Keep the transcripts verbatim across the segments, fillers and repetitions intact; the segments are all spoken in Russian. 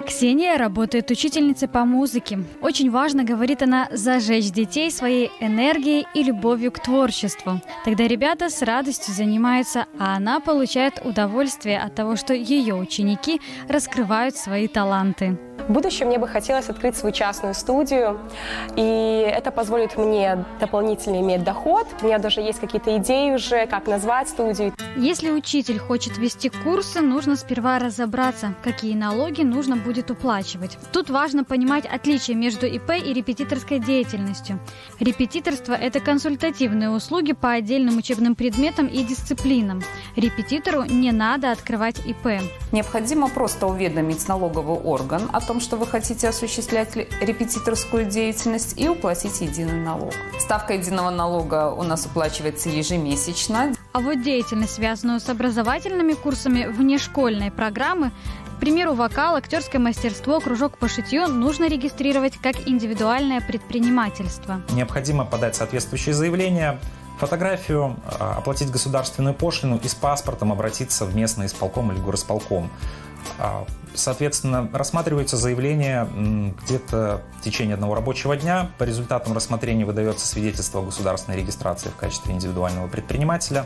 Ксения работает учительницей по музыке. Очень важно, говорит она, зажечь детей своей энергией и любовью к творчеству. Тогда ребята с радостью занимаются, а она получает удовольствие от того, что ее ученики раскрывают свои таланты. В будущем мне бы хотелось открыть свою частную студию, и это позволит мне дополнительно иметь доход. У меня даже есть какие-то идеи уже, как назвать студию. Если учитель хочет вести курсы, нужно сперва разобраться, какие налоги нужно будет уплачивать. Тут важно понимать отличие между ИП и репетиторской деятельностью. Репетиторство – это консультативные услуги по отдельным учебным предметам и дисциплинам. Репетитору не надо открывать ИП. Необходимо просто уведомить налоговый орган о том, что вы хотите осуществлять репетиторскую деятельность, и уплатить единый налог. Ставка единого налога у нас уплачивается ежемесячно. А вот деятельность, связанную с образовательными курсами внешкольной программы, к примеру, вокал, актерское мастерство, кружок по шитью, нужно регистрировать как индивидуальное предпринимательство. Необходимо подать соответствующее заявление, фотографию, оплатить государственную пошлину и с паспортом обратиться в местный исполком или горосполком. Соответственно, рассматривается заявление где-то в течение одного рабочего дня. По результатам рассмотрения выдается свидетельство о государственной регистрации в качестве индивидуального предпринимателя.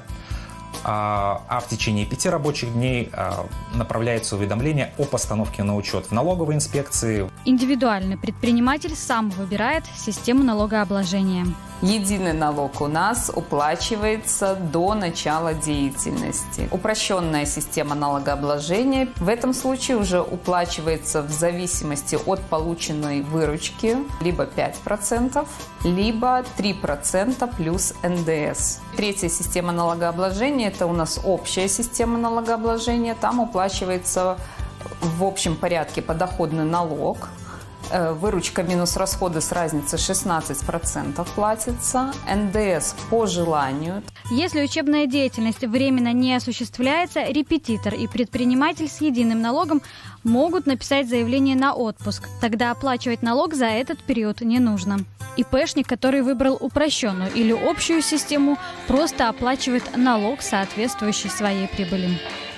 А в течение пяти рабочих дней направляется уведомление о постановке на учет в налоговой инспекции. Индивидуальный предприниматель сам выбирает систему налогообложения. Единый налог у нас уплачивается до начала деятельности. Упрощенная система налогообложения в этом случае уже уплачивается в зависимости от полученной выручки либо пять процентов, либо три процента плюс эн дэ эс. Третья система налогообложения – это у нас общая система налогообложения. Там уплачивается в общем порядке подоходный налог. Выручка минус расходы с разницы шестнадцать процентов платится, эн дэ эс по желанию. Если учебная деятельность временно не осуществляется, репетитор и предприниматель с единым налогом могут написать заявление на отпуск. Тогда оплачивать налог за этот период не нужно. ИПшник, который выбрал упрощенную или общую систему, просто оплачивает налог, соответствующий своей прибыли.